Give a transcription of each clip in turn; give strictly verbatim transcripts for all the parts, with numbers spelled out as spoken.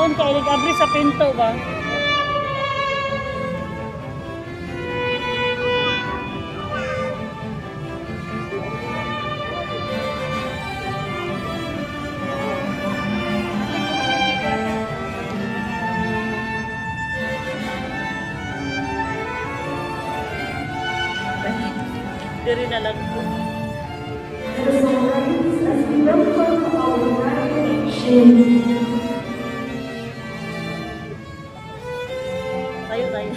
doon kay nag-abri sa pinto ba? Diri na lang po. Tayo tayo.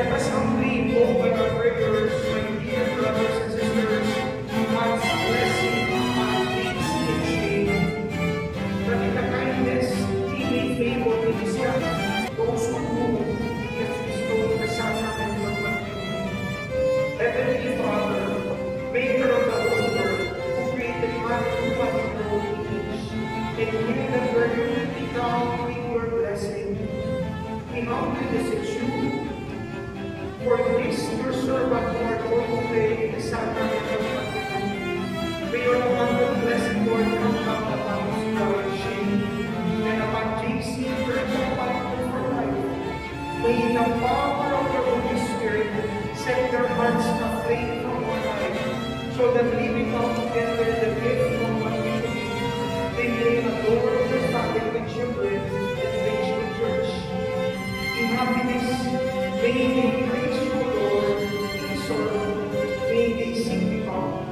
Let us humbly open our prayers, my dear brothers and sisters, God's blessing upon J C and Shayne, that in the kindness He may favor in His hand those on whom He has bestowed the sacrament of baptism. Heavenly Father, Maker of the whole world, who created man and woman in your own image, and gave them their unity crowned with your blessing, we humbly beseech you, for this your servant who are going to pray the sacrament of baptism, may your abundant blessed Lord come down upon us, brother Shayne, and upon J C, eternal partner for life. May in the power of the Holy Spirit set their hearts aflame from one life, so that living out together the gift of one unity, they may adore the Catholic children and reach the church. In happiness, may they praise you, Lord. In sorrow, may they sing you out.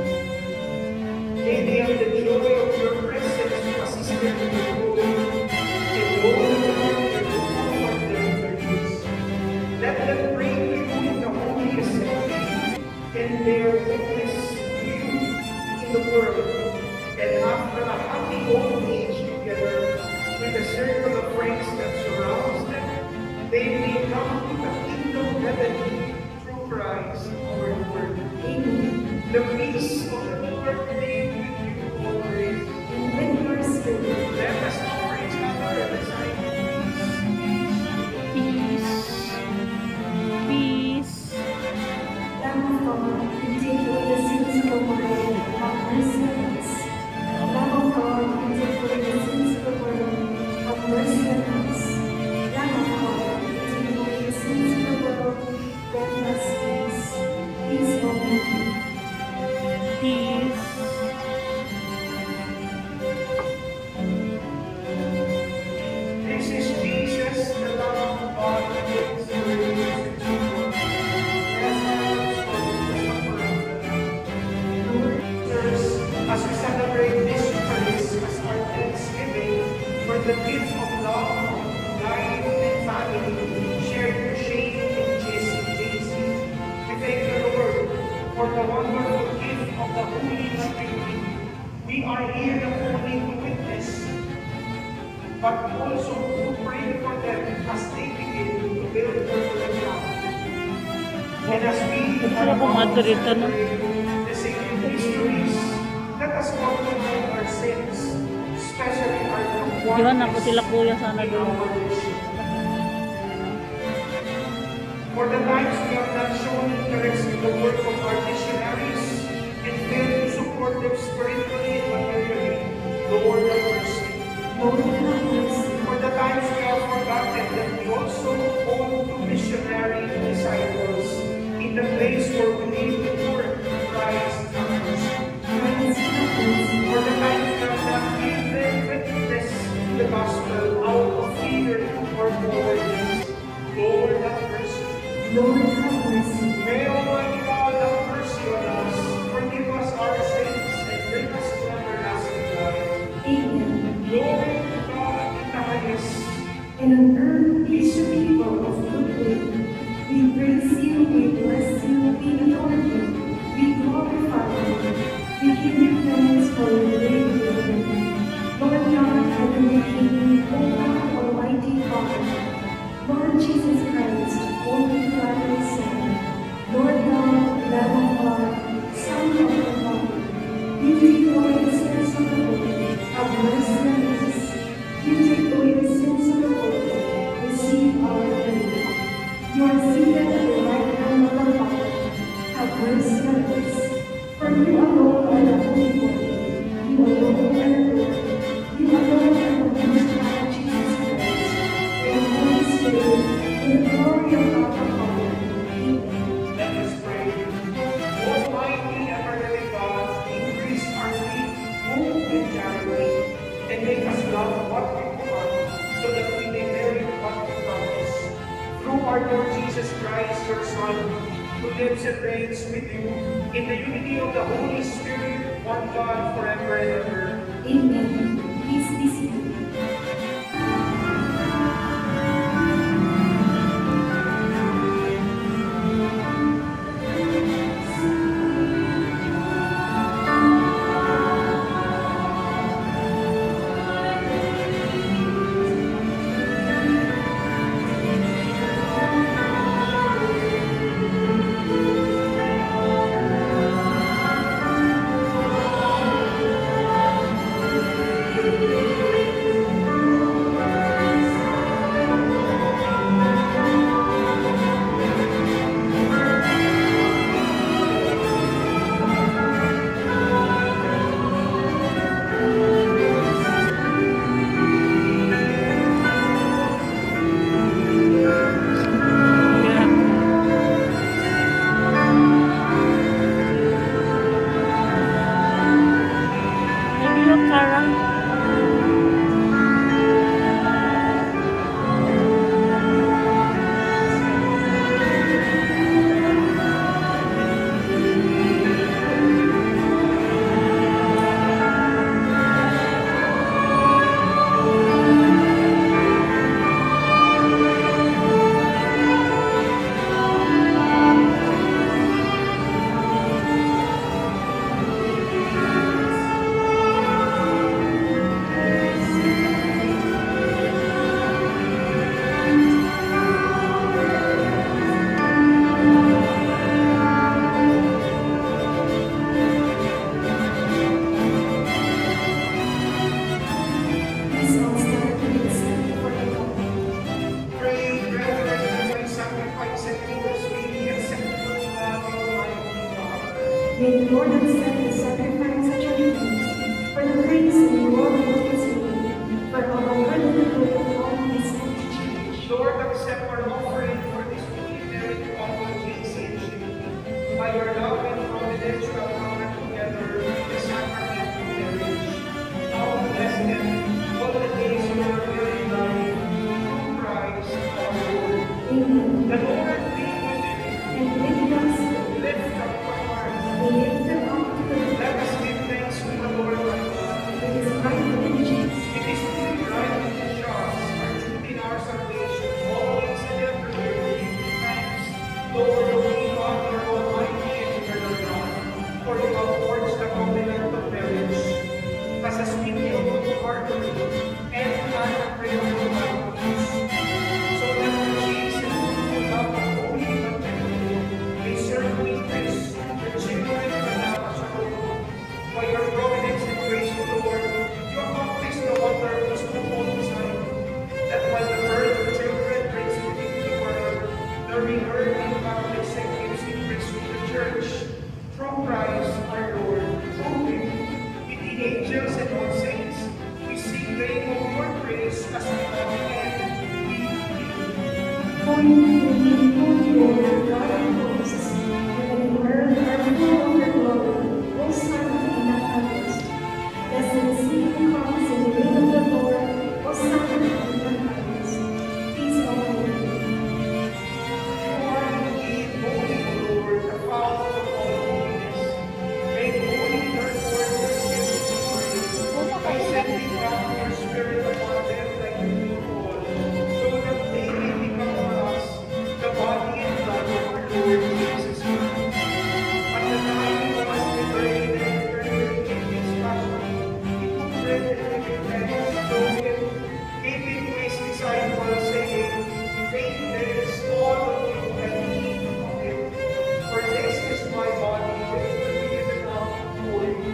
May they have the joy of your presence to assist them in their growth, and know that the Lord will comfort them in their needs. Let them pray to you in the Holy Assembly, and bear witness to you in the world. And after a happy old age together, with a circle of friends that surrounds them, they may come to the kingdom of heaven through Christ our Lord. Amen. The peace of the Lord be with you always. And with your spirit. Let us offer each other the sign of peace. Peace. Peace. Lamb of God, you take away the sins of the world, have mercy on us. Lamb of God, you take away the sins of the world, have mercy on us. Lamb of God, you take away the sins of the world, grant us peace. Peace, Amen. Peace. This is Jesus, the Lamb of God, who takes away the sins of the world. As we celebrate this Eucharist as our thanksgiving for the gift of love, life, and family shared to Shayne and J C, we thank the Lord for the wonderful gift of the Holy Trinity. We are here not only to witness, but also to pray for them as they begin to build their life. And as we are about to celebrate the sacred mysteries, let us also know our sins, especially our Diyan ako sila kuya sana in doon. our worship. For the times we have not shown interest in the work of our missionaries and failed to support them spiritually and materially, Lord have mercy. Lord have mercy. For the times we have forgotten that we also owe to missionary disciples in the place where we live and work, Christ have mercy. Christ have mercy. For the times we have not given witness to the gospel out of fear or cowardice, Lord have mercy. Lord have mercy. May Almighty God have mercy on us, forgive us our sins, and bring us to everlasting life. Amen. Glory to God in the highest. And on earth, peace to people of good will. We praise you, we bless you, we adore you, we glorify you. We give you thanks for your great will. Lord God, Heavenly King, O God, Almighty Father, Lord Jesus Christ, Holy Father, Son, Lord God, Lamb of God, Son of the Father, you take away the sins of the world, have mercy on us. You take away the sins of the world, receive our prayer. You are seated at the right hand of the Father, have mercy on us. For you alone are the Holy One, you alone are the Lord, you alone are the Most High Jesus Christ, and the Holy Spirit, in the glory of God the Father. Amen. Let us pray. Almighty and everlasting God, increase our faith, hope, and charity, and make us love what we want, so that we may merit what we promise. Through our Lord Jesus Christ, your Son, who lives and reigns with you in the unity of the Holy Spirit, one God, forever and ever. Amen. Please be seated. Lord accept the sacrifice at your hands for the praise and glory of his name, for our good and the good of all his church. Lord, accept our offering for this holy merit of J C and Shayne. By your love and providence, you have gathered together in the sacrament of marriage. Now bless them all the days of their very life, through Christ our Lord. Amen. The Lord be with you. And with us, Lift up our hearts. we lift them up to the Let us give thanks to the Lord our God. It is right and just. It is truly right and just, our truth in our salvation, always and everywhere we give thanks, Lord, Holy God, our Almighty and eternal God, for you have forged the covenant of marriage as a sweet deal of harmony and unbreakable vows, so that the chaste and fruitful love of holy contentment may serve to increase the children of Allah Shalom. By your providence and grace, O Lord, you accomplish the wonder of this twofold design, that while the birth of children brings beauty to the world, the rebirth in Catholic sect gives increase to the Church, through Christ our Lord. Through him, with the angels and all saints, we sing the name of your praise as we love and we believe. Holy, holy, holy Lord, God of hosts, heaven and earth are full of your glory. Hosanna in the highest. Blessed is he who comes in the name of the Lord. Hosanna in the highest. Peace of the Lord. You are indeed holy, O Lord, the fount of all holiness. Make holy, therefore, your spirits before by sending down your Spirit upon them like a dew fall, so that they may become for us the body and blood of our Lord Jesus Christ. At the time he was betrayed and turned in his passion, he took bread and giving thanks, broke it, gave it to his disciples, saying, "Take this, all of you, and eat of it, for this is my body, which will be given up for you."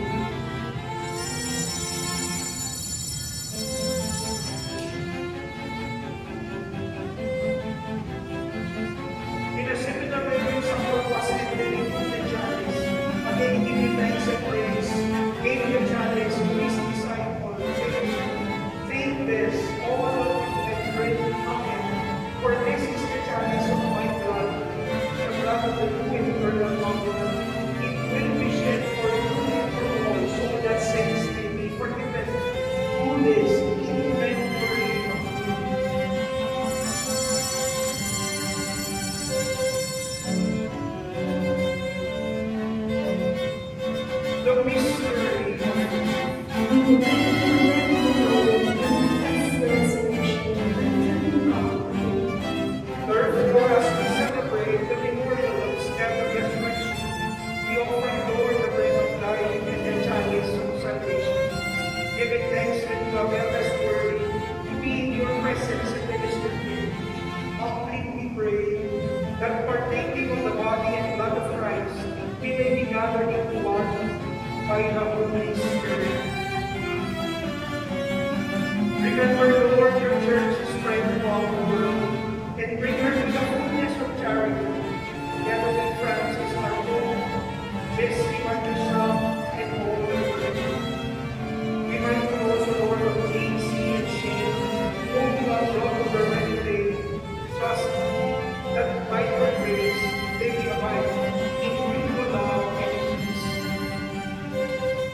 In a similar way, when someone was entering the chalice, again giving thanks and praise, gave the chalice to his disciples, saying, "Drink this, all of you, and drink from it, for this is the chalice of my blood, the blood of the new and eternal covenant. It will be shed for you and for all, so that sins may be forgiven. Do this in memory of me." The mystery of We unite and let the Lord and confess the resurrection unto God. Therefore, as we celebrate the memorial of his death and resurrection, we offer, Lord, the bread of life and the chalice of salvation, giving thanks that you have held us worthy to be in your presence and minister to you. Humbly we pray that partaking of the body and blood of Christ, we may be gathered into one by the Holy Spirit. Remember, Lord, your church is spread throughout the world, and bring her to the fullness of charity, together with Francis, our Pope, J C and all the clergy. We might also, Lord, of J C and Shayne, whom you have brought to their wedding day, trust that by your grace they will abide in mutual love and peace.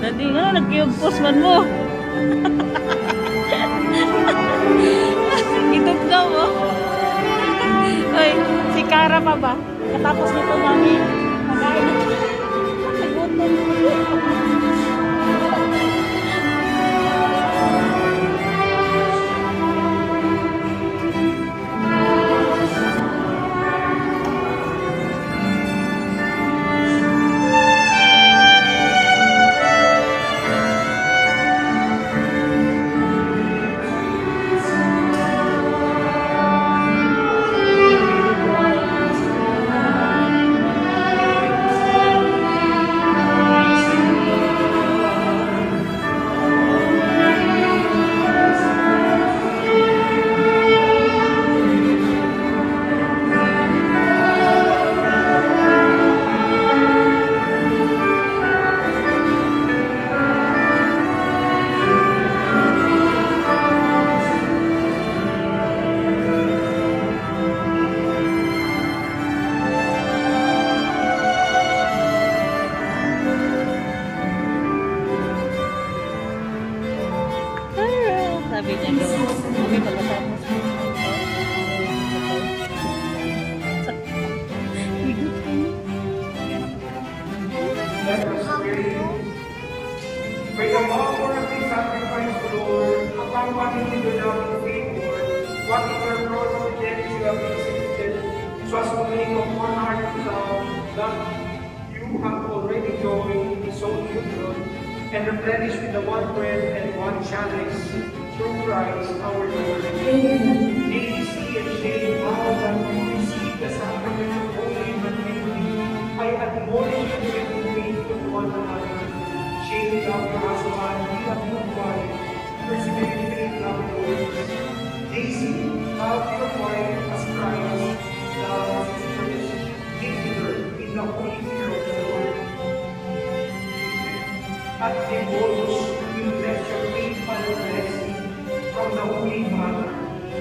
Dati nga, nag-post man mo. Itog daw, oh. Ay, si Kara pa ba? Katapos nito, mami. Magain na. Nagutom. Sabi niya daw, kami pagkatapos mo. Let us pray. May the power of the sacrifice, Lord, accompanying the love of faith, Lord, whatever providence you have executed, so as to make of one heart love that you have already joined in so new blood, and replenish with the one bread and one chalice, through Christ our Lord. Amen. J C and Shayne, now that we receive the sacrament of holy matrimony, I admonish you to be faithful to one another. Shayne, love your husband, he love your wife, persevere in faith, love your wives. J C, love your wife as Christ loves his church. Together in the holy fear of the Lord. At the most, we bless your faithful blessing from the Holy Mother.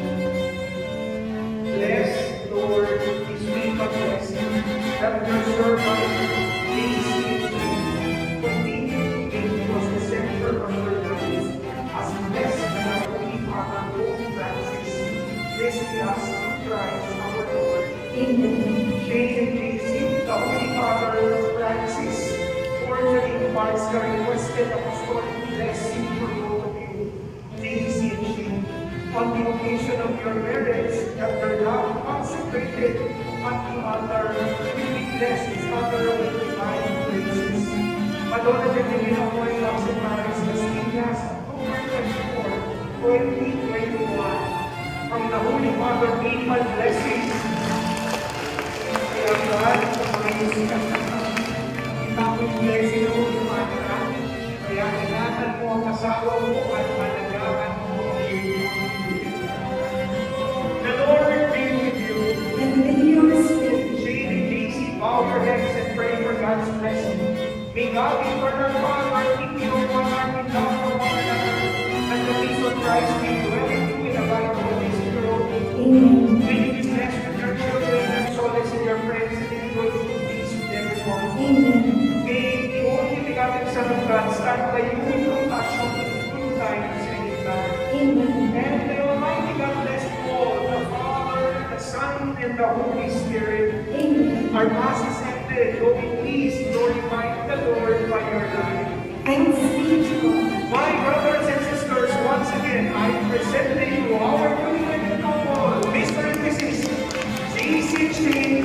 Bless, Lord, this faithful blessing that your servant, J C and Shayne, continue to make was the center of your lives, as blessed by the Holy Father, Pope Francis. Bless us through Christ our Lord. Amen. Shayne and J C, the Holy Father, Francis, cordially imparts the requested apostolic blessing for both of you, J C and Shayne, on the occasion of your marriage, that your love consecrated at the altar will be blessed each other with divine graces. Madonna de Divina Holy Loves in Paris, Las Piñas, October twenty-fourth, twenty twenty-one. From the Holy Mother, faithful blessings. Kaya God, kumain siya sa itawid blessing ng Holy Mother. Kaya ingatan mo ang asawa mo at managahan mo ang iyong. The Lord be with you. And with your spirit. Shayne and J C, bow your heads and pray for God's blessing. May God be for our Father, keep you in one heart in love for one another, and the peace of Christ be dwelling you in the light of the Holy Spirit. Amen. May you be blessed with your children and solace in your friends and enjoy good peace with everyone. Amen. May the only begotten Son of God stand by you in compassion in good times and in bad. Amen. And the Almighty God bless you all, the Father, the Son, and the Holy Spirit. Amen. Our Mass is ended. Go in peace, glorifying the Lord by your life. Thanks be to God. My brothers and sisters, once again, I present to you our new wedded couple, Mister and Missus J C and Shayne.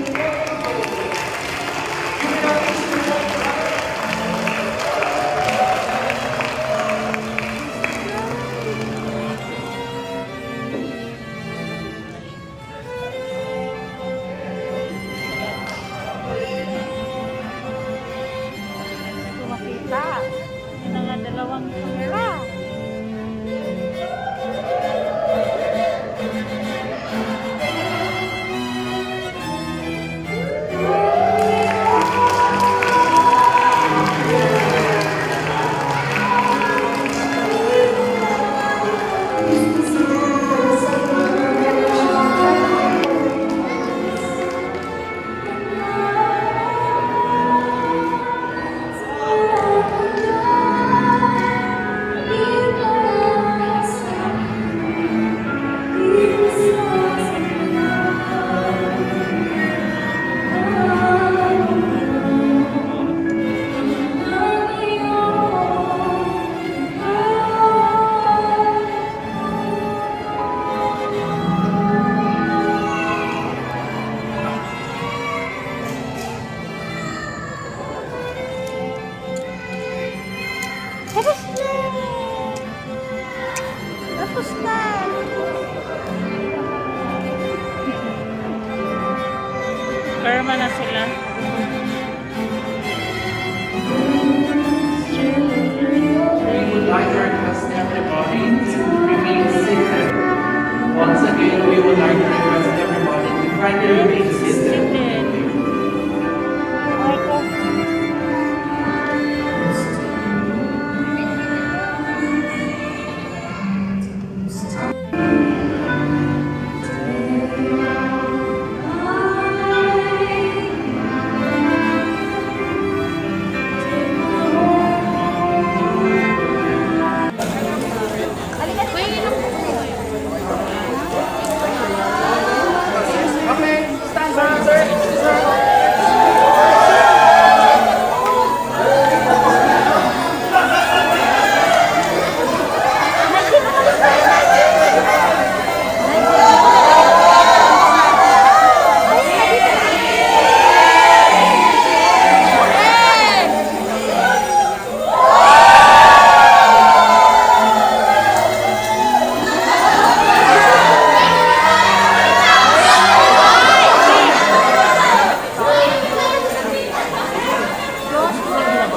You may now please to walk around. Makita. Ito nga dalawang kamera.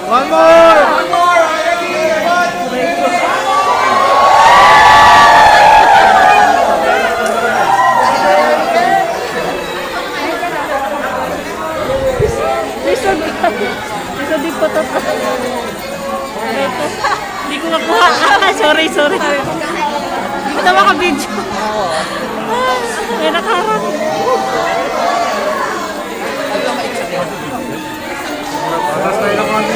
One more! One more! Lisod ka. Lisod di po to. Ito. Hindi ko makuha. Ah, sorry, sorry. Hindi ko na maka-video. May nakaharap. Atas tayo lang